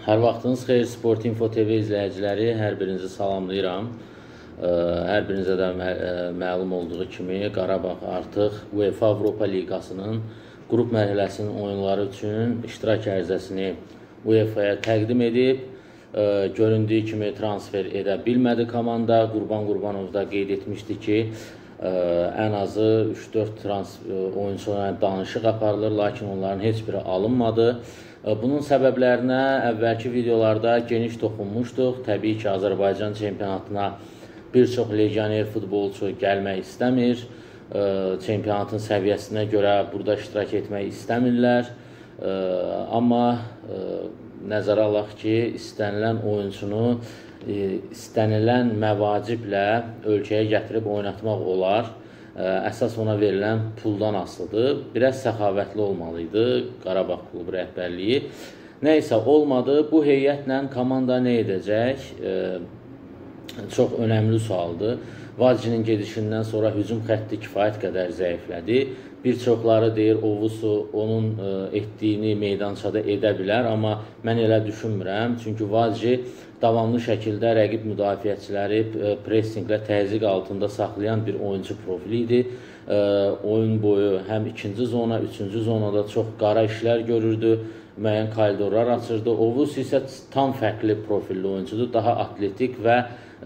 Hər vaxtınız xeyir, Sport Info TV izləyiciləri, hər birinizi salamlayıram. Hər birinizə də məlum olduğu kimi Qarabağ artıq UEFA Avropa Liqasının qrup mərhələsinin oyunları üçün iştirak ərizəsini UEFA-ya təqdim edib. Göründüyü kimi transfer edə bilmədi komanda. Qurban Qurbanov da qeyd etmişdi ki, ən azı 3-4 oyunçularla danışıq aparılır, lakin onların heç biri alınmadı. Bunun səbəblərinə əvvəlki videolarda geniş toxunmuşduq. Təbii ki, Azərbaycan çempionatına bir çox legioner futbolçu gəlmək istəmir. Çempionatın səviyyəsinə görə burada iştirak etmək istəmirlər. Amma nəzərə alaq ki, istənilən oyunçunu istənilən məvaciblə ölkəyə gətirib oynatmaq olar. Əsas ona verilən puldan asılıdır. Biraz səxavətli olmalıydı Qarabağ klubu rəhbərliyi. Nəysə olmadı. Bu heyətlə komanda nə edəcək? Çox önəmli sualdır. Vacinin gedişindən sonra hücum xətti kifayət qədər zəiflədi. Bir çoxları deyir, Ovusu onun etdiyini meydançada edə bilər, amma mən elə düşünmürəm. Çünki Vaci davamlı şəkildə rəqib müdafiəçiləri pressinqlə təzyiq altında saxlayan bir oyuncu profili idi. Oyun boyu həm ikinci zona, üçüncü zonada çox qara işlər görürdü, müəyyən koridorlar açırdı. Ovus isə tam fərqli profilli oyuncudur, daha atletik və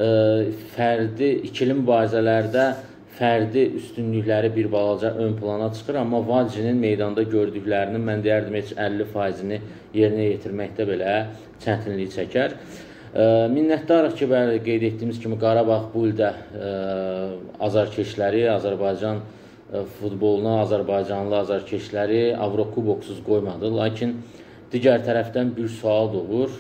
fərdi ikili mübarizələrdə fərdi üstünlükləri bir balaca ön plana çıxır, amma Vacinin meydanda gördüklərinin mən deyərdim heç 50%-ni yerinə yetirməkdə belə çətinlik çəkər. Minnətdarıq ki, qeyd etdiyimiz kimi Qarabağ bu ildə azarkeşləri, Azərbaycan futboluna azərbaycanlı azarkeşləri Avrokuboksuz qoymadı. Lakin digər tərəfdən bir sual doğur.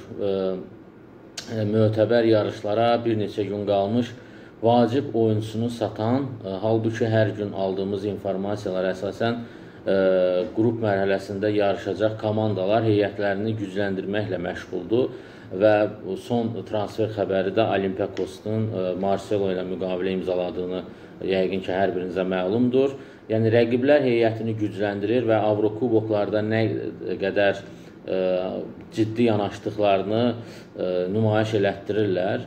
Mötəbər yarışlara bir neçə gün qalmış vacib oyuncusunu satan, halbuki hər gün aldığımız informasiyalar əsasən qrup mərhələsində yarışacaq komandalar heyətlərini gücləndirməklə məşğuldur və son transfer xəbəri də Olympiakos'un Marcelo ilə müqavilə imzaladığını yəqin ki, hər birinizə məlumdur. Yəni, rəqiblər heyətini gücləndirir və Avrokuboklarda nə qədər ciddi yanaşdıqlarını nümayiş elətdirirlər.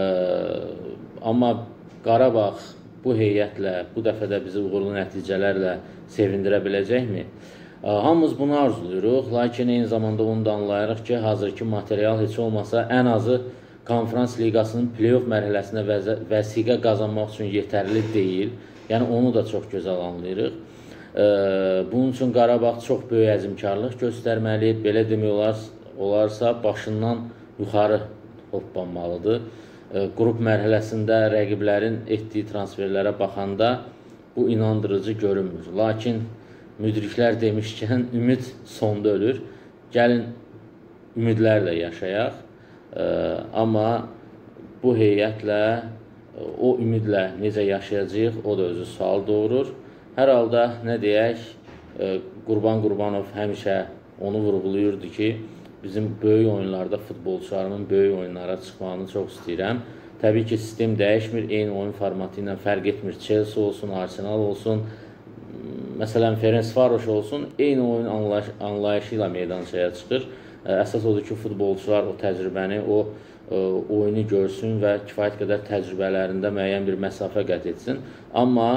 Amma Qarabağ bu heyətlə, bu dəfə də bizi uğurlu nəticələrlə sevindirə biləcəkmi? Hamımız bunu arzuluyuruq, lakin eyni zamanda onu da anlayırıq ki, hazırki material heç olmasa ən azı konferans liqasının play-off mərhələsinə vəsiqə qazanmaq üçün yetərli deyil. Yəni, onu da çox gözəl anlayırıq. Bunun üçün Qarabağ çox böyük əzmkarlıq göstərməli, belə demək olarsa başından yuxarı hoppanmalıdır. Qrup mərhələsində rəqiblərin etdiyi transferlərə baxanda bu inandırıcı görünmür. Lakin müdriklər demişkən, ümid sonda ölür. Gəlin ümidlərlə yaşayaq. Amma bu heyətlə, o ümidlə necə yaşayacaq, o da özü sual doğurur. Hər halda nə deyək, Qurban Qurbanov həmişə onu vurğuluyurdu ki, bizim böyük oyunlarda futbolçularımın böyük oyunlara çıxmağını çox istəyirəm. Təbii ki, sistem dəyişmir, eyni oyun formatı ilə fərq etmir. Chelsea olsun, Arsenal olsun, məsələn, Ferencvaroş olsun, eyni oyun anlayışı ilə meydançaya çıxır. Əsas odur ki, futbolçular o təcrübəni, o oyunu görsün və kifayət qədər təcrübələrində müəyyən bir məsafə qət etsin. Amma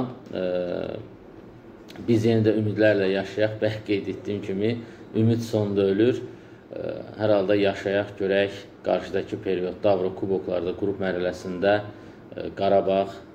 biz yenə də ümidlərlə yaşayaq, bəlkə qeyd etdiyim kimi, ümid sonda ölür. Hər halda yaşayaq, görək qarşıdakı periyodda Avrokuboklarda, qrup mərhələsində Qarabağ